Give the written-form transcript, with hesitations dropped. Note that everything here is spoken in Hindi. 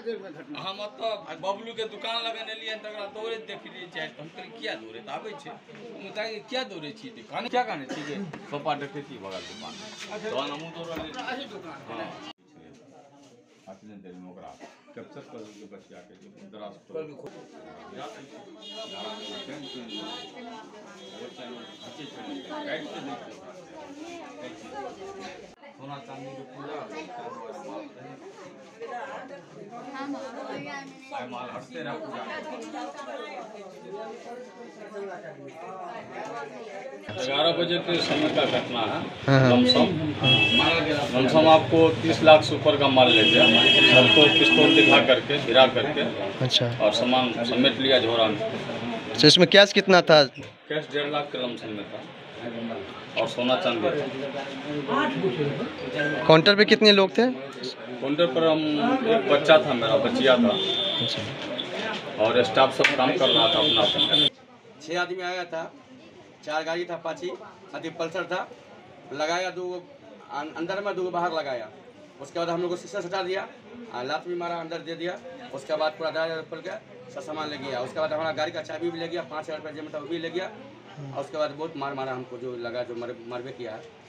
हम मतलब बबलू के दुकान लगने लिए तक दौड़े देख रही चाहे हम कहीं क्या दौड़े तो आवे छे हम ताकि क्या दौड़े छी ते खाने क्या खाने छी के सोफा देखे थी बगल दुकान तो हम दौड़ रहे दुकान आपने दिल में ओकरा कैप्चर कर के बचिया के जो दराज पर या सोना चांदी के पूजा माल हटते रहा पूजा 11 बजे के समय का घटना है। लमसम आपको 30 लाख से ऊपर का माल ले गया, सबको पिस्तौल दिखा करके गिरा करके अच्छा और सामान समेट लिया झोरा में। अच्छा, इसमें कैश कितना था? कैश 1.5 लाख के लमसम में था और सोना चांदी। काउंटर पे कितने लोग थे? काउंटर पर हम एक बच्चा था, मेरा बचिया था और स्टाफ सब काम कर रहा था अपना अपना। 6 आदमी आया था, 4 गाड़ी था, अपाची अति पल्सर था, लगाया 2 अंदर में 2 बाहर लगाया। उसके बाद हम लोग को शीशा हटा दिया, लात भी मारा, अंदर दे दिया। उसके बाद पूरा दाया पल गया, सब सामान ले गया। उसके बाद हमारा गाड़ी का चाबी भी ले गया, 5000 रुपये जेब में था वो भी ले गया। और उसके बाद बहुत मार मारा हमको, जो लगा जो मरबे किया है।